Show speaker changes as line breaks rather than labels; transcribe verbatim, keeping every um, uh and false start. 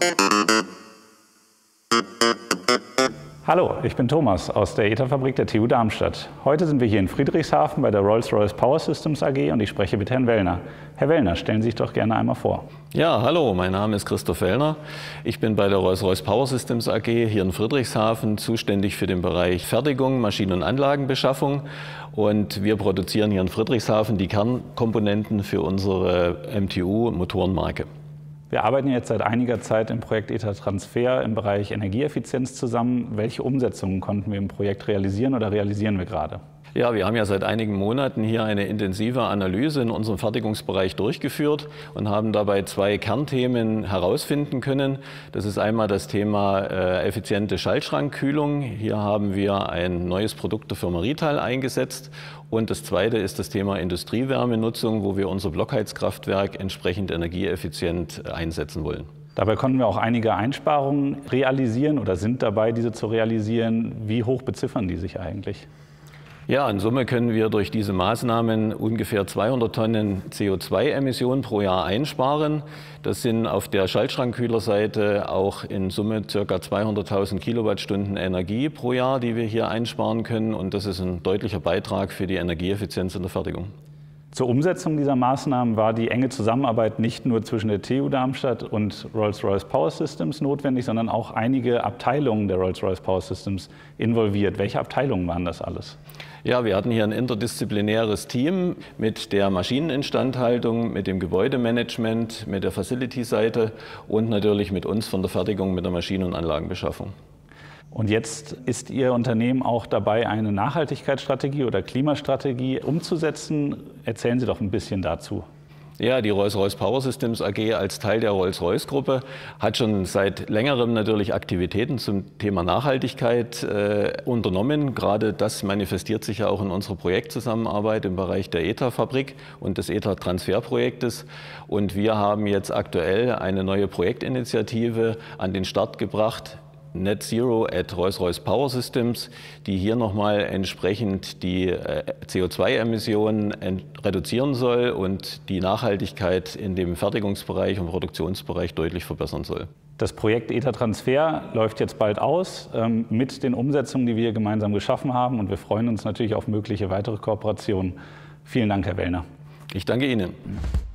Hallo, ich bin Thomas aus der E T A-Fabrik der T U Darmstadt. Heute sind wir hier in Friedrichshafen bei der Rolls-Royce Power Systems A G und ich spreche mit Herrn Wellner. Herr Wellner, stellen Sie sich doch gerne einmal vor.
Ja, hallo, mein Name ist Christoph Wellner. Ich bin bei der Rolls-Royce Power Systems A G hier in Friedrichshafen zuständig für den Bereich Fertigung, Maschinen- und Anlagenbeschaffung. Und wir produzieren hier in Friedrichshafen die Kernkomponenten für unsere M T U-Motorenmarke.
Wir arbeiten jetzt seit einiger Zeit im Projekt E T A Transfer im Bereich Energieeffizienz zusammen. Welche Umsetzungen konnten wir im Projekt realisieren oder realisieren wir gerade?
Ja, wir haben ja seit einigen Monaten hier eine intensive Analyse in unserem Fertigungsbereich durchgeführt und haben dabei zwei Kernthemen herausfinden können. Das ist einmal das Thema äh, effiziente Schaltschrankkühlung. Hier haben wir ein neues Produkt der Firma Rittal eingesetzt. Und das zweite ist das Thema Industriewärmenutzung, wo wir unser Blockheizkraftwerk entsprechend energieeffizient einsetzen wollen.
Dabei konnten wir auch einige Einsparungen realisieren oder sind dabei, diese zu realisieren. Wie hoch beziffern die sich eigentlich?
Ja, in Summe können wir durch diese Maßnahmen ungefähr zweihundert Tonnen C O zwei Emissionen pro Jahr einsparen. Das sind auf der Schaltschrankkühlerseite auch in Summe ca. zweihunderttausend Kilowattstunden Energie pro Jahr, die wir hier einsparen können. Und das ist ein deutlicher Beitrag für die Energieeffizienz in der Fertigung.
Zur Umsetzung dieser Maßnahmen war die enge Zusammenarbeit nicht nur zwischen der T U Darmstadt und Rolls-Royce Power Systems notwendig, sondern auch einige Abteilungen der Rolls-Royce Power Systems involviert. Welche Abteilungen waren das alles?
Ja, wir hatten hier ein interdisziplinäres Team mit der Maschineninstandhaltung, mit dem Gebäudemanagement, mit der Facility-Seite und natürlich mit uns von der Fertigung mit der Maschinen- und Anlagenbeschaffung.
Und jetzt ist Ihr Unternehmen auch dabei, eine Nachhaltigkeitsstrategie oder Klimastrategie umzusetzen. Erzählen Sie doch ein bisschen dazu.
Ja, die Rolls-Royce Power Systems A G als Teil der Rolls-Royce-Gruppe hat schon seit längerem natürlich Aktivitäten zum Thema Nachhaltigkeit äh, unternommen. Gerade das manifestiert sich ja auch in unserer Projektzusammenarbeit im Bereich der E T A-Fabrik und des E T A-Transferprojektes. Und wir haben jetzt aktuell eine neue Projektinitiative an den Start gebracht, Net Zero at Rolls-Royce Power Systems, die hier nochmal entsprechend die C O zwei Emissionen reduzieren soll und die Nachhaltigkeit in dem Fertigungsbereich und Produktionsbereich deutlich verbessern soll.
Das Projekt E T A Transfer läuft jetzt bald aus ähm, mit den Umsetzungen, die wir gemeinsam geschaffen haben. Und wir freuen uns natürlich auf mögliche weitere Kooperationen. Vielen Dank, Herr Wellner.
Ich danke Ihnen.